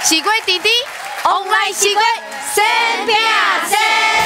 西瓜弟弟，往来西瓜，生拼生。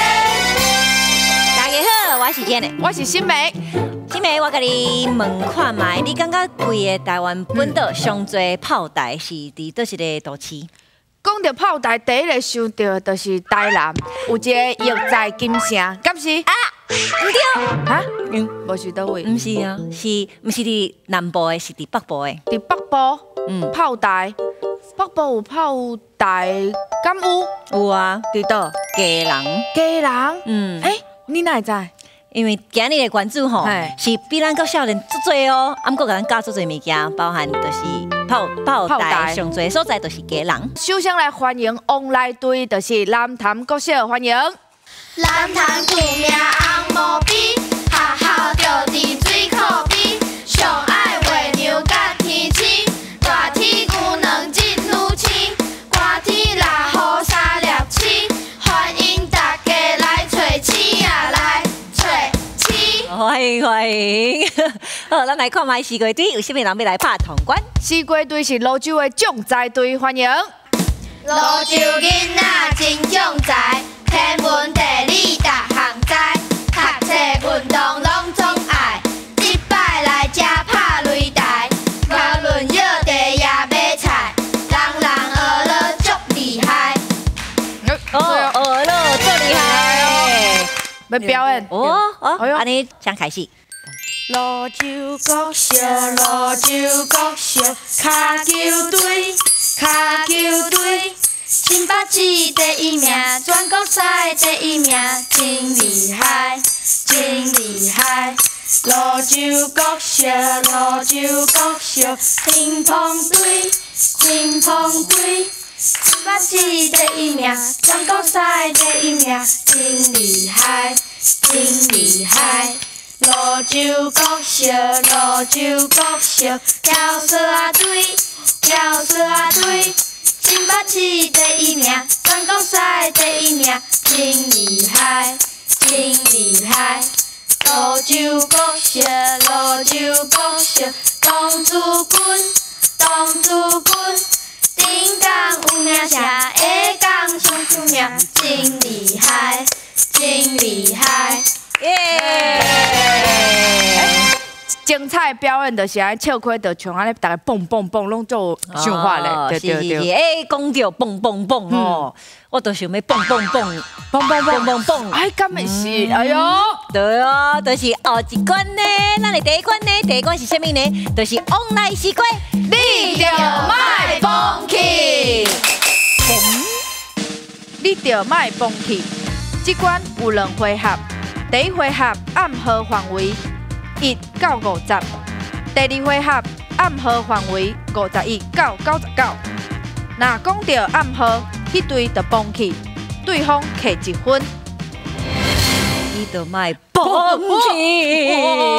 大家好，我是健的， 我是新梅。 新梅，我甲你问看卖，你感觉规个台湾本岛上最炮台是伫倒一个都市？ 讲到炮台，第一个想到的就是台南有一个药材金城，敢是？ 啊，唔对啊，无是倒位？ 唔是啊，唔是伫南部的，是伫北部的。 伫北部，炮台，北部有炮台，敢有？ 有啊， 伫倒？ 家人。 家人？你哪会知？ 因为今日的关注吼，是比咱较少年足多哦，啊，毋过甲咱教足多物件，包含就是炮台上侪所在就是家人。 首先来欢迎往来队，就是南潭国小，欢迎。 南潭旧名红毛笔，学校就伫水库边，上爱画牛甲天星，大天牛两只女星，寒天来雨三粒星，欢迎大家来找星啊来找星。 欢迎欢迎，好，咱来看卖西瓜队有啥物人要来拍通关？ 西瓜队是泸州的种栽队，欢迎。 泸州囡仔真种才。天文地理逐项知，读册运动拢总爱。一摆来遮拍擂台，无论药地也买菜，人学了足厉害。 哦，学了足厉害哦！ 要表演安尼先开始。 泸州国小，泸州国小，骹球队，骹球队。新北市第一名，全国赛第一名，真厉害，真厉害！泸州国小，泸州国小，乒乓队，乒乓队。新北市第一名，全国赛第一名，真厉害，真厉害！泸州国小，泸州国小，跳绳队，跳绳队。新北市第一名，全国赛第一名，真厉害，真厉害！泸州国小，泸州国小，童子军，童子军，顶港有名声，下港上出名，真厉害，真厉害！ 耶！ 精彩表演就是安笑开，就像安尼，大家蹦蹦蹦，拢做想法咧，对对对。 讲到蹦蹦蹦哦，我都想要蹦蹦蹦， 蹦蹦蹦蹦蹦。 敢会是？哎呦， 对啊，就是后一关呢，咱的第一关呢，第一关是啥物呢？就是往来西瓜， 你着卖放弃，你着卖放弃。这关有2回合，第一回合暗号范围。1到50，第2回合暗号范围51到99。若讲到暗号，迄队就放弃，对方摕1分。 你就卖放弃，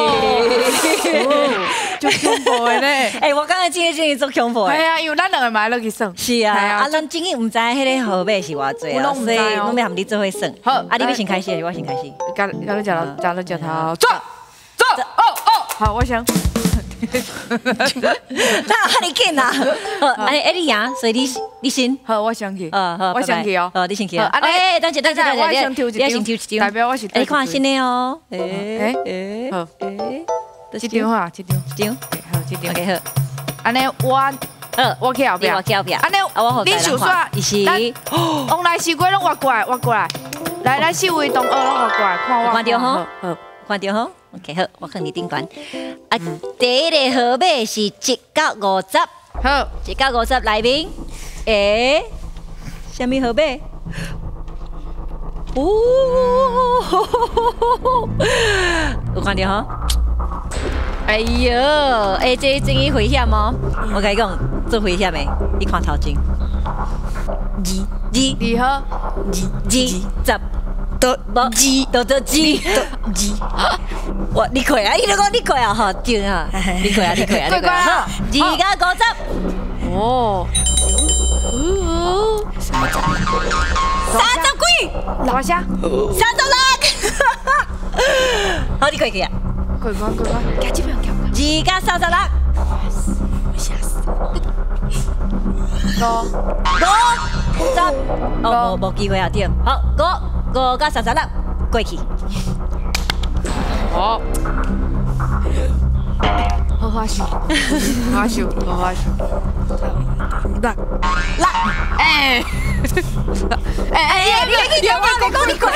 就恐怖的呢！ 我感觉今日做恐怖的。 系啊，因为咱2个买落去算。 是啊，咱真正唔知迄个号码是偌济啊，所以拢要含你做伙算。好，你要先开始，我先开始。 甲你食头，走。好，我想。 那喊你紧啊！你赢，所以你先。 好，我先去。 好， 我先去哦。 你先去啊。等下， 我先抽一张。 你先抽一张。 代表我是。 你看新的哦。 好。这张好啊，这张。好，这张。 OK 好。 安尼我去后边。 我去后边。 安尼你手刷，往来西瓜拢挖过来，挖过来。来四位同学拢挖过来，看我。 看到吼。好，看到吼。OK 好，我放你顶悬。第一个号码是1到50。 好 ，1到50内面，什么号码？有看到吼？哎呦，这真危险哦！我跟你讲，做危险的，你看头前。 2号 10。哇！你快啊！你讲你快啊！哈，对啊，你快啊！好，2到50。哦。30几？ 哪下 ？36。好，你快去啊！ 快，加这边， 2到36。 我吓死。 哦，无机会啊，对。好，5加36过去。 好。好好笑，好好笑，好好笑。 来， 哎， 你讲你过。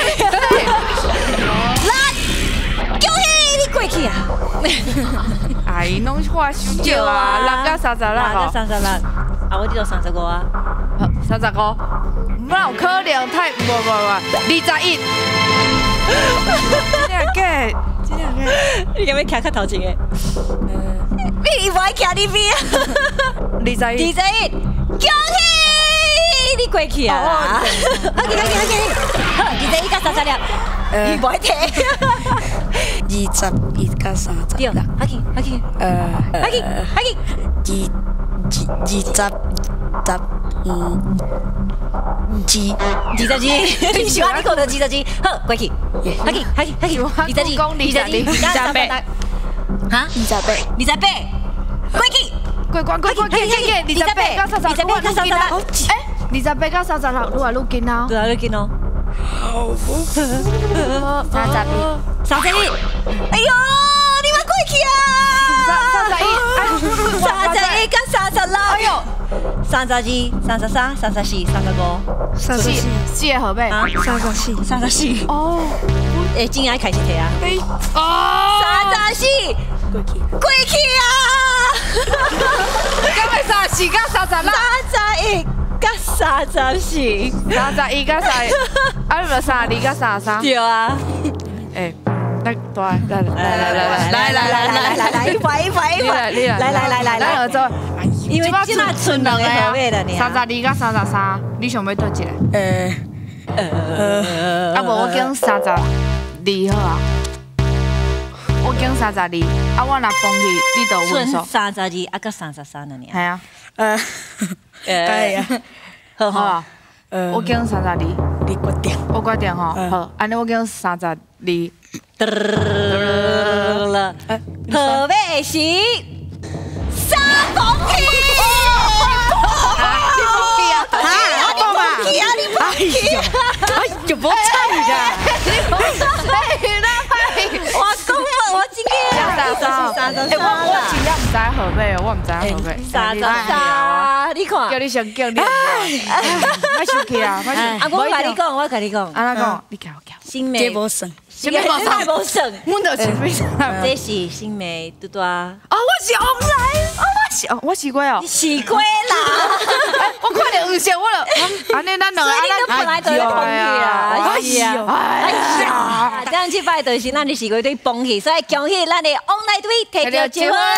来，恭喜你过去啊！ 哎，拢话少少啊，6加36吼。 啊，我这就35啊。 好，35。哪有可能？太不21。这两个， 你敢要徛较头前的？你不爱徛你边啊？21，恭喜你过去啊！好，21加36，你不爱摕。 21加36。 对啦，阿基22，你喜欢你讲的22，好，过去，阿基，22加38，哈，28，过去， 过关，28加36，哎，28加36，愈来愈近啊， 对啊，你见咯，32，哎呦，你们过去啊！31加36，哎呦，32、33、34、35， 四个号码 34，哦，诶，真爱开始摕啊！ 哦 34，过去啊！ 敢会34加36？ 31加34， 31加32，啊，你咪32加33？ 对啊！ 诶，来，一排，来合作。 因为即马剩两个号码了呢。 32加33，你想要倒一个？啊无我拣32好啊。我拣32，啊我若放弃，你就有分数。 剩32啊，甲33了呢。 系啊。 哎呀， 好好。 我拣32， 你决定。 我决定吼。好，安尼我拣32。 了，号码是3公斤。 你放弃啊？ 你放弃啊！你放弃啊！ 哎呦，无菜噶！ 我讲嘛，我今天33， 我真正唔知号码哦，我唔知号码。 33，你看。 叫你先叫你。我生气啊！ 啊，我甲你讲。 安怎讲？你叫我叫。 新梅。 这无算。 什么无算？阮就前面。 这是新梅嘟嘟啊。 哦，我是红来，我是过哦。 你是过啦。 我看到有像我了。安尼咱两个， 本来就要放弃啦。哎呀，这样去拜就是咱的是过对放弃，所以恭喜咱的王来队摕到1分。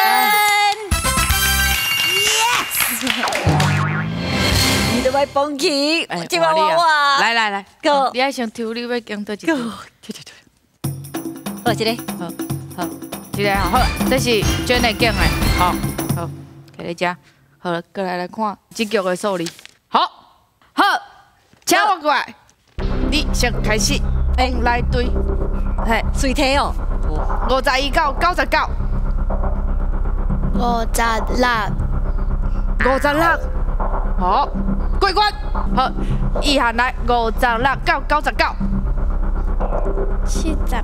你都要放弃，今晚我来， go， 你爱先抽，你要拣倒一个。 好，这个， 好，这个好，这是娟的拣的，好，给你吃。好了，过来看这局的数字。好，请我过来，你先开始。来对，嘿， 随题哦。 51到99。56。好，过关。好，一下来56到99。 78，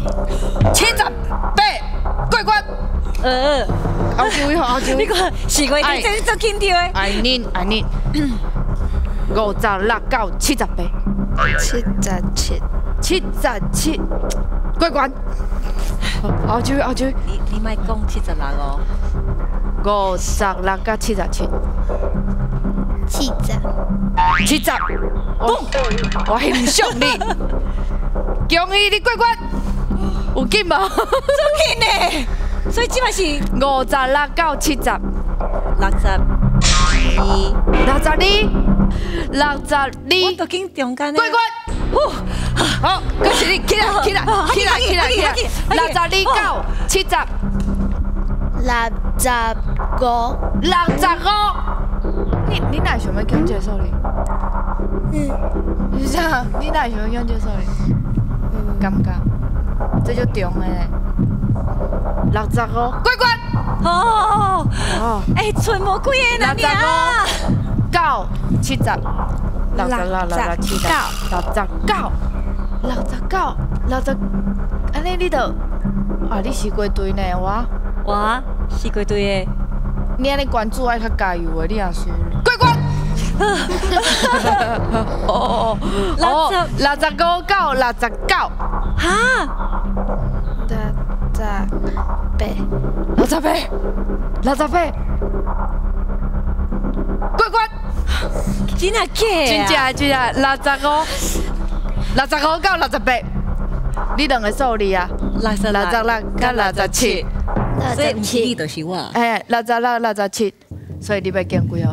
过关。后周， 你看，是过你真做紧张的。 爱恁56到78。77，过关。后周。 你莫讲76哦。 56到77。70，我欣赏你，恭喜你过关，有紧无？ 做紧呢，所以即嘛是 56到70。62， 我都紧中间过关。好，恭喜你，起来，62到70。65。你哪想要讲这数哩？是啥？你哪想要讲这数哩？感觉这就中的嘞。65，过关。 哦，哎，剩无几个呢？ 65、70、69，安尼你就啊，你是过队呢， 我是过队的。 你安尼关注爱较加油的，你也输了。过关。65、69， 哈 ，68，过关。 真啊假？ 真65、到68，你两个数字啊，66甲67， 所以唔是你就是我。 哎，66、67，所以你要拣几号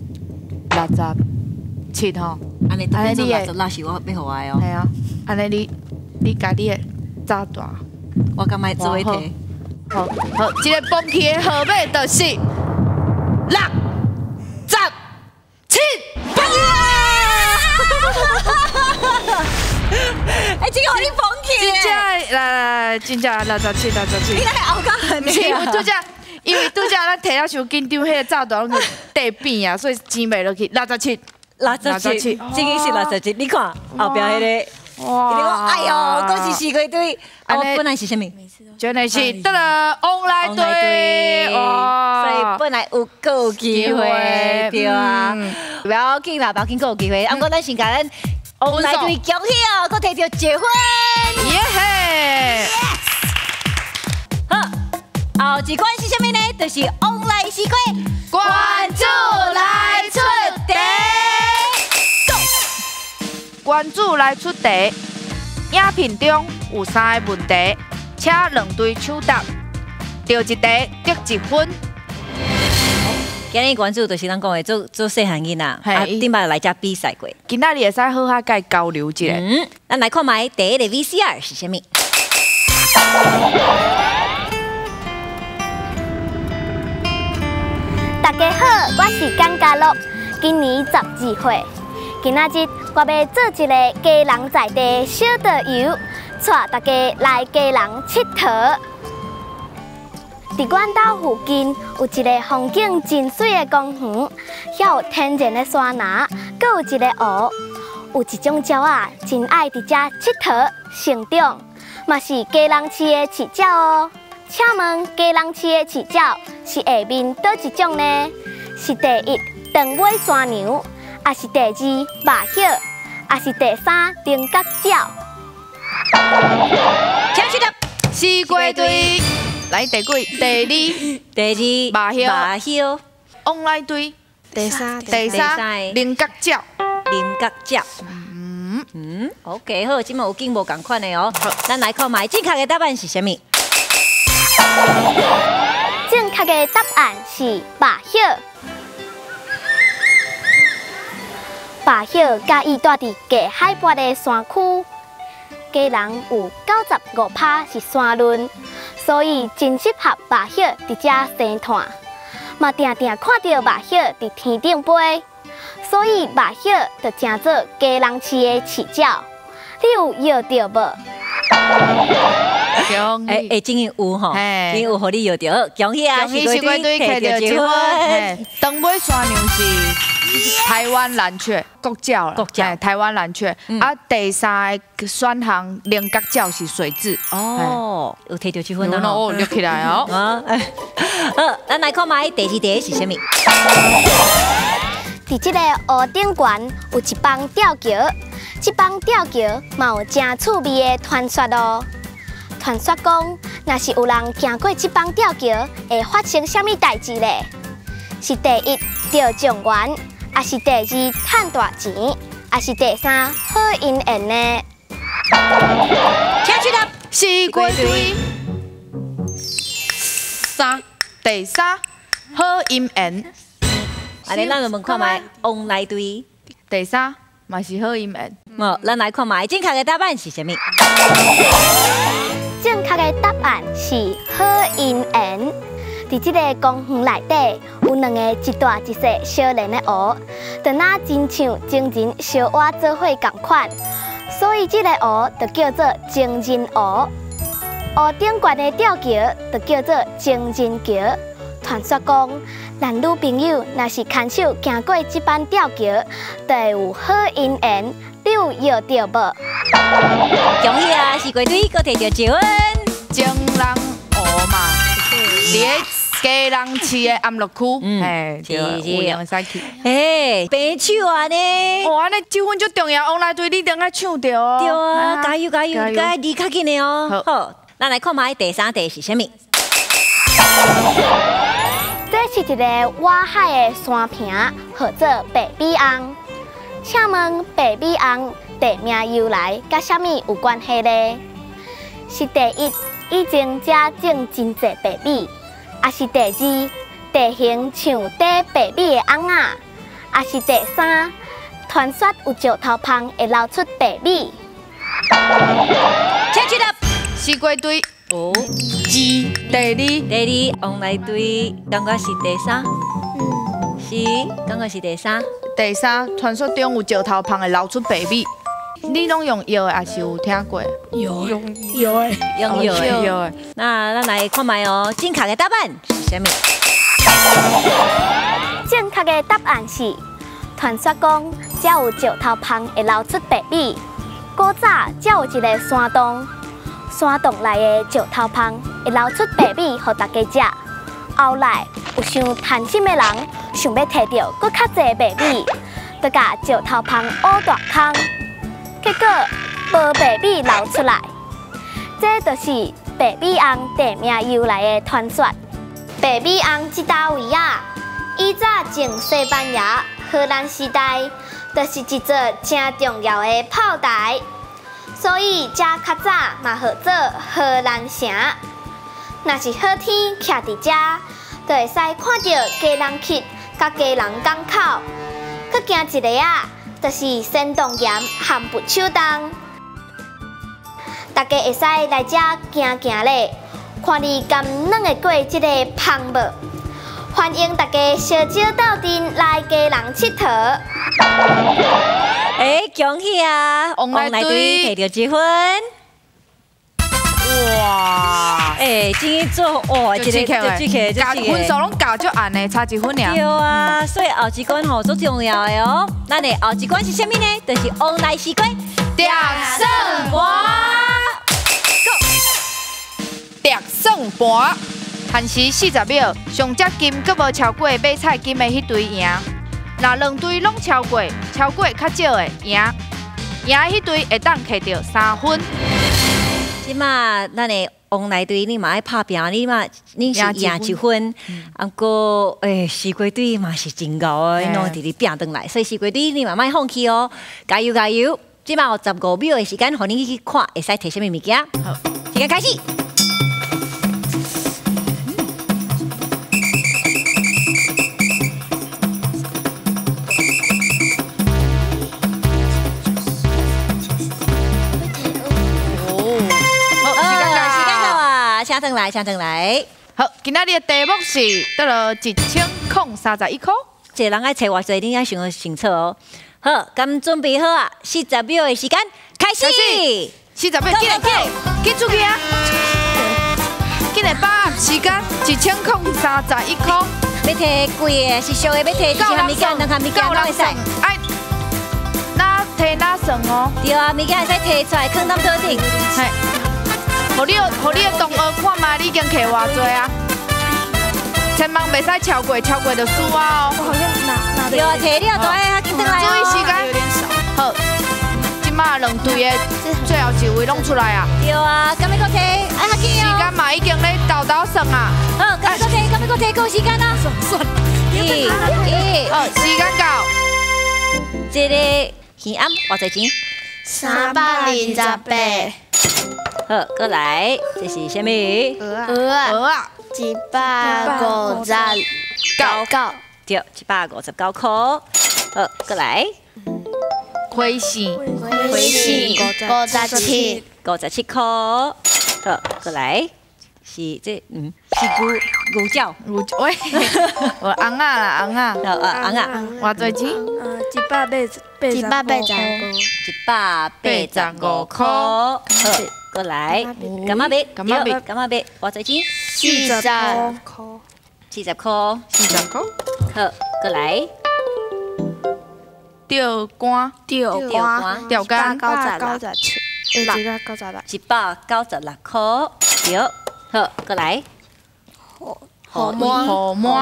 ？67吼。 安尼你66是我要互我的哦。 系啊，安尼你家己的早大， 我敢买做一题。 好，一个蹦起的号码就是67。 哎，这个互你蹦起。 真正67。 你来后讲很不是，因为拄则咱摕了伤紧张，迄个早大拢去地扁啊，所以钱袂落去。67， 这个是67，你看后壁迄个，哇！哎呦，都是四个队。我本来是啥物？ 原来是得了往来队，哇！ 所以本来有机会，对啊。不要紧啦，不要紧，有机会。啊，我咱先甲咱往来队恭喜哦，佮摕到结婚。 耶嘿！ 好，后一关是啥物呢？就是往来四关， 关注来出题，关注来出题。影片中有3个问题，请两队抢答，对一题得1分。 今日关注就是咱讲的做细汉囡仔，啊，顶摆来遮比赛过。 今仔日会使好好甲伊交流一下。 咱来看卖第一个 VCR 是啥物？ 大家好，我是江嘉乐，今年12岁。今仔日我要做一个家人在地小导游，带大家来家人佚佗。伫阮家附近有一个风景真水的公园，遐有天然的山崖，阁有一个湖。有一种鸟仔真爱伫遮佚佗成长，嘛是家人饲的饲鸟哦。请问家人饲的饲鸟是下面倒一种呢？是第一长尾山羊，还是第二麻雀，还是第三菱角鸟？ 请去答。 四归队，来第几？第二麻雀， 往来队，第三菱角鸟。 OK， 好，即嘛有景无共款的哦。咱来看卖正确的答案是啥物？ 正确的答案是麻雀。麻雀介意住伫低海拔的山区，家人有95%是山仑，所以真适合麻雀伫遮生团。嘛定定看到麻雀伫天顶飞，所以麻雀就成做家人饲的饲鸟。你有摇到无？ 真有吼，真有，互你摇到，恭喜啊！ 恭喜四归队摕到1分。长尾山羊是台湾蓝雀国鸟啦，台湾蓝雀。啊，第三个选项菱角鸟是水蛭。 哦，有摕到1分啦吼， 录起来哦。 好，咱来看卖第2题是啥物？ 伫这个湖顶悬有一帮吊桥，这帮吊桥嘛有真趣味的传说哦。传说讲，若是有人行过这帮吊桥，会发生什么代志呢？是第一得状元，还是第二赚大钱，还是第三好姻缘呢？ 请去答。 四归队，第三好姻缘。 安尼，咱就问看卖往来队。 第三嘛是好姻缘。 咱来看卖正确的答案是啥物？ 正确的答案是好姻缘。伫这个公园内底有2个一大一小相连的湖，就那真像情人相偎做伙同款，所以这个湖就叫做情人湖。湖顶悬的吊桥就叫做情人桥。 传说讲，男女朋友若是牵手行过这班吊桥，就会有好姻缘，你有摇到无？ 恭喜啊，四季队搁摕到1分。 情人湖嘛，伫个家人市的安乐区，哎，对，有闲会使去。 哎，平手啊呢！ 哦，安尼这分足重要，往来队你一定爱抢着哦。 对啊，加油加油，该离较紧的哦。好，咱来看卖第3题是啥物？ 这是一个外海的山坪，号做白米翁。请问白米翁地名由来甲啥物有关系呢？是第一，以前遮种真济白米，还是第二，地形像底白米的翁仔，还是第三，传说有石头旁会流出白米？ 请举答。 四季队哦， 第二， 第2，往来队感觉是第3，是感觉是第3。 第3，传说中有石头旁会流出白米。你拢用摇的，还是有听过？ 有的。 用摇的。 那咱来看卖哦，正确的答案是啥物？ 正确的答案是，传说讲，只有石头旁会流出白米。古早只有一个山洞，山洞内的石头旁会流出白米，予大家食。后来有想贪心的人，想要摕到搁较侪白米，就甲石头旁挖大坑，结果无白米流出来。这就是白米翁地名由来的传说。白米翁这单位啊，以早从西班牙、荷兰时代，就是一座真重要的炮台，所以这较早嘛号做荷兰城。若是好天徛伫遮，就会使看到家人溪甲家人港口。佮行一个啊，就是仙洞岩和不手洞。大家会使来遮行行咧，看你敢软会过这个芳无？欢迎大家小酒到阵来家人佚佗。 哎，恭喜啊！ 往来队摕到1分。 哇！ 哎，今日做哇，一个加分数拢加足暗的，差1分尔。 对啊，所以后一关吼最重要的哦。咱的后一关是啥物呢？就是往来时关摘算盘。摘算盘，限时40秒，上只金阁无超过买菜金的迄队赢。若两队拢超过较少的赢，赢的迄队会当摕到3分。 即马咱的往来队你嘛爱拍拼，你是赢1分，啊过四季队嘛是真高的，拢直直拼转来，所以四季队你嘛莫放弃哦，加油加油！即马有15秒的时间，互你去看会使摕啥物物件。好，时间开始。请转来。 好，今仔日的题目是得了1031块。 一个人爱找偌济，你爱想清楚哦。好，咁准备好啊？40秒的时间开始。 40秒，紧出去啊！紧来把握时间1031块。 要摕贵的，是俗的，要摕一项物件，两项物件拢会使。 哎，哪摕哪算哦？ 对啊，物件会使摕出来，放咱桌顶。 嘿。互你的同学看嘛，你已经摕偌济啊！千万袂使超过就输啊哦！ 我好像拿对啊，摕了就爱紧转来哦。 注意时间，有点少。好，即马两队的最后一位拢出来啊！ 对啊，敢要搁摕？哎，较紧哦。 时间嘛已经咧倒算啊！ 好，敢要搁摕够时间啊！算。 好，时间到。 这个鱼暗偌济钱 ？328。 好，过来，这是什么？ 鹅啊，159。 对，159块。好，过来。 花生 57 块。好，过来。是这是牛角。 喂，我红啊啦，红啊。 红啊。 偌济钱 ？185 块。好。过来，干嘛别？偌济钱？ 40块。 40块， 40块。 好，过来， 钓竿， 钓竿， 钓竿 197，一个96， 196块，对，好，过来， 好摸， 好摸，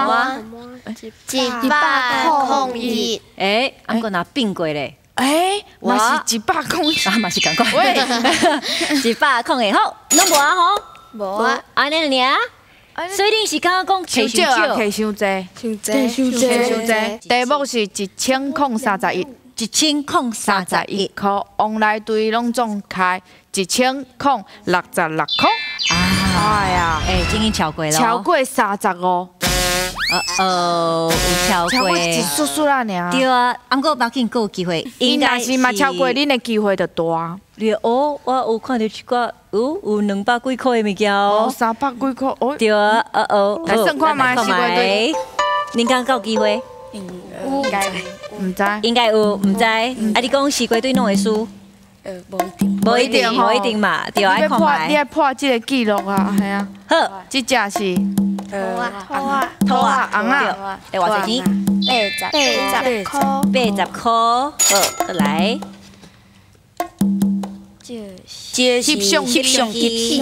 101， 哎，俺个拿并过嘞， 哎，嘛是100公啊，嘛是赶快， 喂 100好，拢无啊吼， 无啊， 安尼尔，所以你是刚刚讲伤少啊，摕伤济， 伤伤济。题目是1031， 1031 块，往来对拢总开1066块。哎呀， 哎，已经超过了， 超过35， 有超过超过一丝丝啦尔。 对啊，俺个包紧有机会， 应该是嘛超过，恁的机会就大。 你哦，我有看到一寡有200几块的物件哦哦， ，300几块，哦， 对啊， 来算看嘛，是袂对？ 恁敢有机会？ 应该唔知。 应该有，唔知。啊，你讲西瓜对弄会输？ 无一定， 无一定嘛，对啊，爱看你爱卖。 破这个记录啊，系啊。 好， 这只是土啊， 红啊， 对，偌济钱 80块， ？80块。好，再来。 这是翕相机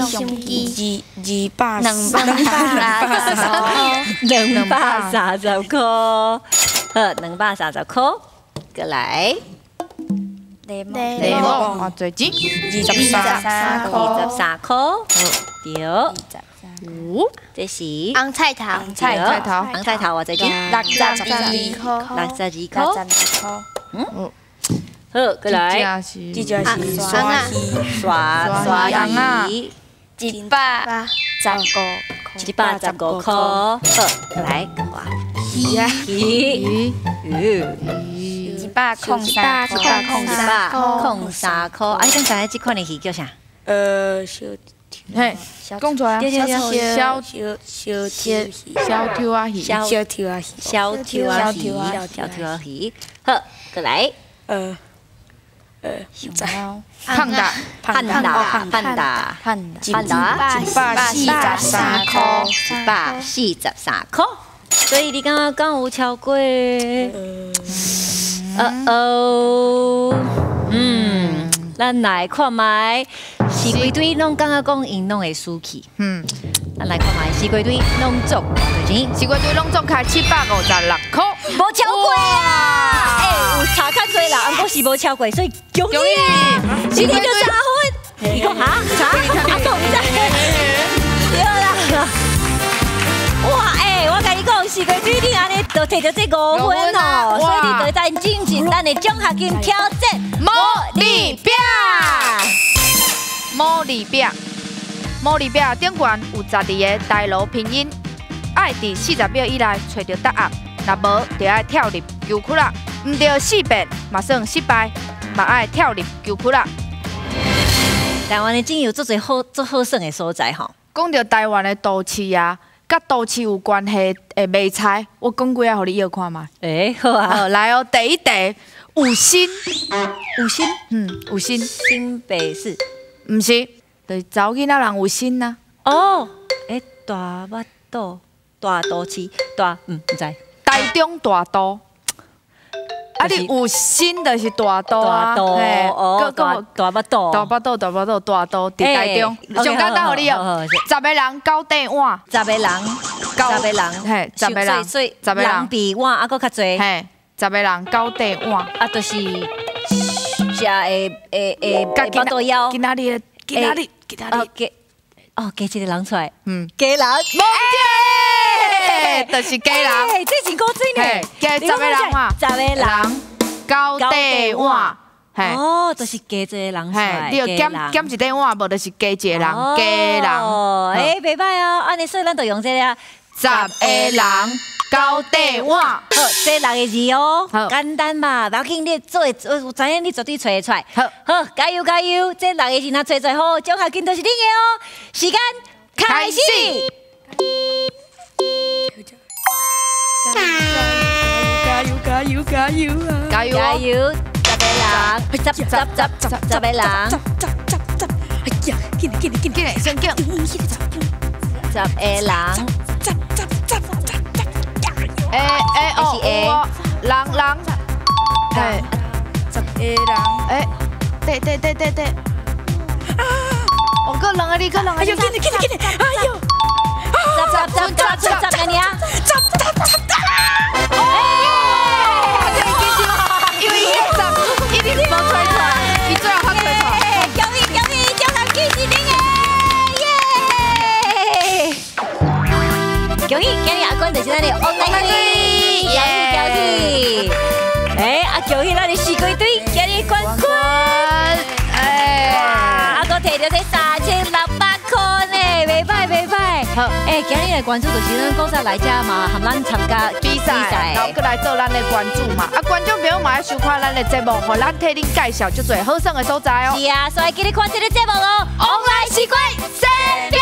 230块。好，230块。再来。 雷蒙偌济钱？23块。 23块。好，对。 五， 这是红菜头， 红菜头红菜头偌济钱 62块， ？62块。 块， 好，过来。 这是这就是刷鱼 110 ，115块。好，过来。 鱼啊， 鱼 103 块。哎，刚才这款的鱼叫啥？ 嘿，讲出来啊。 对对对小小条啊鱼， 小条啊鱼。好，过来。 胖达汉达 143块， 143块。所以你刚刚讲有超过，咱来看卖，四季堆拢刚刚讲因拢会输去，咱来看卖四季堆拢总多少钱？ 四季堆拢总开756块， 无超过啊！哎，有差较多啦，俺哥是无超过，所以恭喜你，今天就3分。你讲哈？啥？阿公唔知？对啦。哇，哎，我甲你讲，四季堆你安尼就摕到这5分哦，所以你就在进行咱的奖学金挑战魔力饼，魔力饼顶悬有12个大路拼音，爱伫40秒以内找到答案，若无就爱跳入球窟啦，唔对4遍嘛算失败，嘛爱跳入球窟啦。 台湾的真有做好耍的所在吼。 讲到台湾的都市啊，甲都市有关系的卖菜，我讲几下，互你摇看嘛。 哎，好啊， 好，来哦，第一题，有心，有心， 新北市毋是，就是查某囡仔人有心呐。 哦，哎，大巴肚、大肚市、唔知。 台中大都，啊，你有心就是大都啊，嘿哦，大巴肚， 大巴肚，大都伫台中。上简单，互你哦，10个人9块碗 10个人， 嘿10个人所以 10个人人比碗还佫较济， 嘿，10个人9块碗。 啊，就是食巴肚腰， 今仔日， 哦，加一个人出来，加人， 就是家人， 哎，这真够水呢， 加10个人嘛 10个人 9块碗，嘿。 哦，就是加一个人出嘿来，， 你要减一块碗，无就是加一个人，家人。 哦，哎，袂歹哦，安尼所以咱就用这个啊。 10个人9块碗， 好，这6个字哦好， 简单嘛，不要紧，你做会，我知影你绝对找得出来。 好， 好，加油加油！这6个字若找最好，奖学金都是你的哦。时间开始。 加油加油加油啊！ 加油哦！ 加油！10个人，10个人， 哎呀，紧来， 先叫。 10个人， 是 A 人，哎 10个人， 哎，对，我个人啊，你个人啊， 哎呦，紧，哎呦， 十个呢？ 因为一定无吹出来，伊最后发吹出来。 恭喜，中南记是恁的，耶！恭喜，今日阿冠就是咱的王来队，恭喜！恭喜咱的四龟队今日冠军，哇，阿哥摕到这3600块呢，袂歹。 好， 今日的关注就是咱古早来遮嘛，含咱参加比赛，然后过来做咱的关注嘛。啊，观众朋友嘛要收看咱的节目，互咱替恁介绍足侪好耍的所在哦。 是啊，所以记得看这个节目哦，王来四龟，